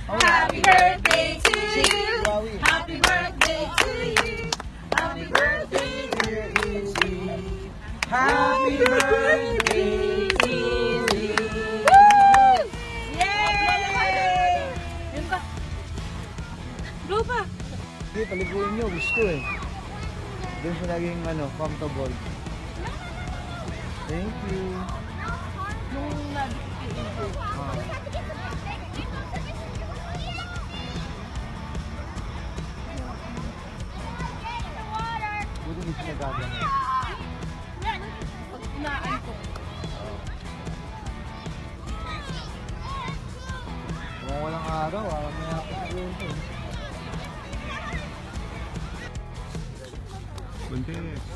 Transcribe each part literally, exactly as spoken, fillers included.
Happy birthday to you. Happy birthday to you. Happy birthday, dear Izzy. Happy birthday to you. Yay! Yun pa. Blow pa. Hindi, paliguin nyo. Gusto eh. Doon siya naging ano, comfortable. Thank you. Nung nabigyan ko. Ah. Buti hindi siya nagagamit. Pag inaan ko. Kung walang araw, ah, may ako siguro ito. Bunti.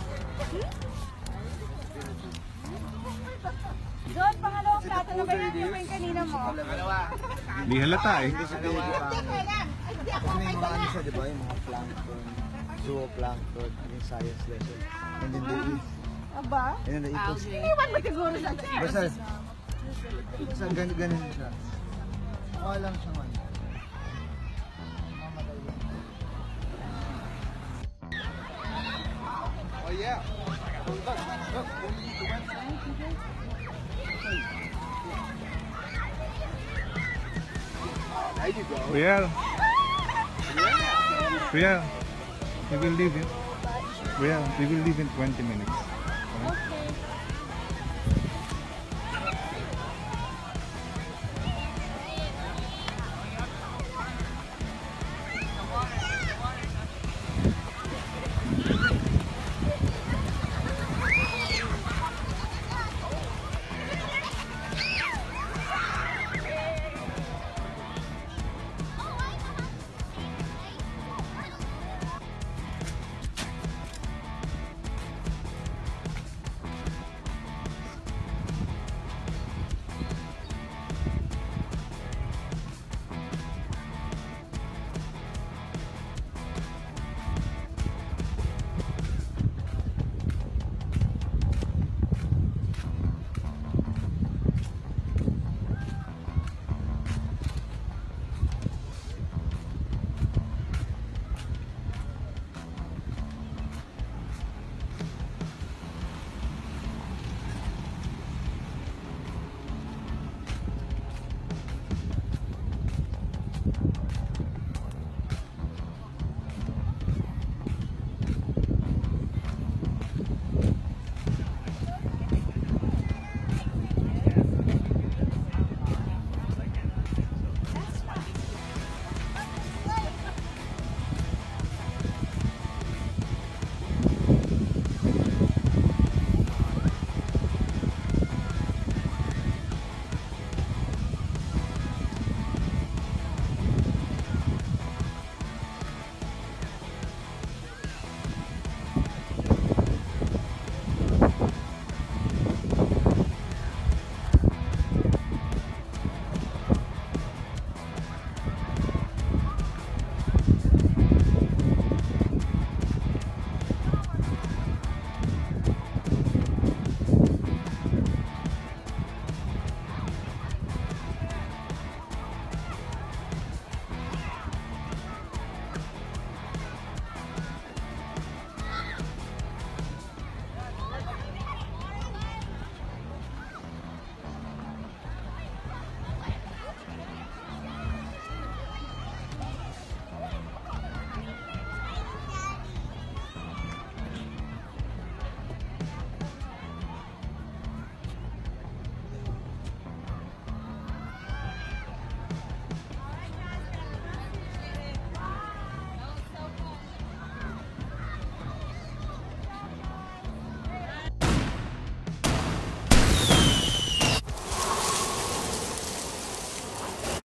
John, pangalawang plato na ba yan yung kanina mo? Di halata eh. Kasi may mga ano siya, di ba? Yung mga plankton, zooplankton, yung science lesson. And then they eat. Aba? And then they eat. Iwan mo siguro sa Basta, basta ganun, ganun siya. Mukha lang siya man. Mamatay lang. Oh yeah! There you go. Real. Real. We will leave it. Real. We will leave in twenty minutes.